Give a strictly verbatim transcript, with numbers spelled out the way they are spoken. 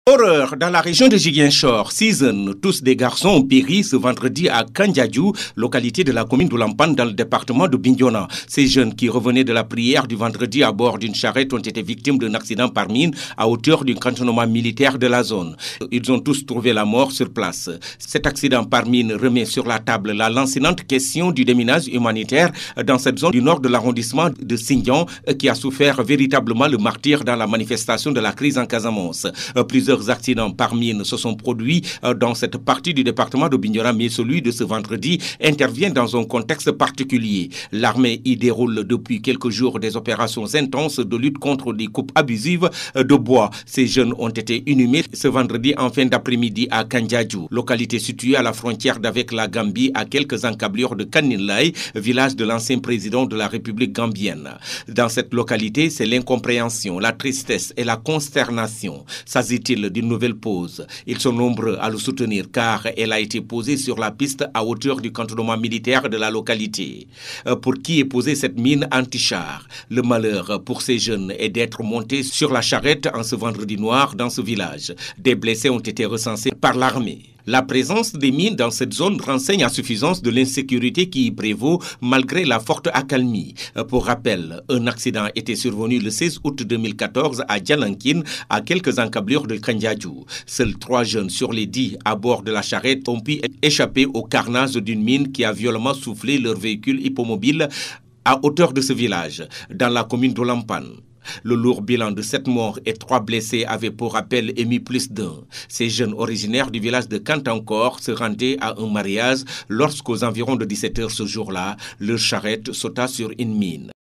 Horreur dans la région de Ziguinchor. Six jeunes, tous des garçons, ont péri ce vendredi à Kandiadjou, localité de la commune d'Oulampan dans le département de Bignona. Ces jeunes qui revenaient de la prière du vendredi à bord d'une charrette ont été victimes d'un accident par mine à hauteur d'un cantonnement militaire de la zone. Ils ont tous trouvé la mort sur place. Cet accident par mine remet sur la table la lancinante question du déminage humanitaire dans cette zone du nord de l'arrondissement de Sindian qui a souffert véritablement le martyre dans la manifestation de la crise en Casamance. Plusieurs accidents par mine se sont produits dans cette partie du département de Bignona, mais celui de ce vendredi intervient dans un contexte particulier. L'armée y déroule depuis quelques jours des opérations intenses de lutte contre les coupes abusives de bois. Ces jeunes ont été inhumés ce vendredi en fin d'après-midi à Kandiadjou, localité située à la frontière d'avec la Gambie, à quelques encablures de Kaninlay, village de l'ancien président de la République gambienne. Dans cette localité, c'est l'incompréhension, la tristesse et la consternation. S'agit-il d'une nouvelle pause? Ils sont nombreux à le soutenir car elle a été posée sur la piste à hauteur du cantonnement militaire de la localité. Pour qui est posée cette mine anti-char? Le malheur pour ces jeunes est d'être montés sur la charrette en ce vendredi noir dans ce village. Des blessés ont été recensés par l'armée. La présence des mines dans cette zone renseigne à suffisance de l'insécurité qui y prévaut malgré la forte accalmie. Pour rappel, un accident était survenu le seize août deux mille quatorze à Djalankin, à quelques encablures de Kandiadjou. Seuls trois jeunes sur les dix à bord de la charrette ont pu échapper au carnage d'une mine qui a violemment soufflé leur véhicule hippomobile à hauteur de ce village, dans la commune d'Oulampan. Le lourd bilan de sept morts et trois blessés avait pour rappel émis plus d'un. Ces jeunes originaires du village de Kantankor se rendaient à un mariage lorsqu'aux environs de dix-sept heures ce jour-là, leur charrette sauta sur une mine.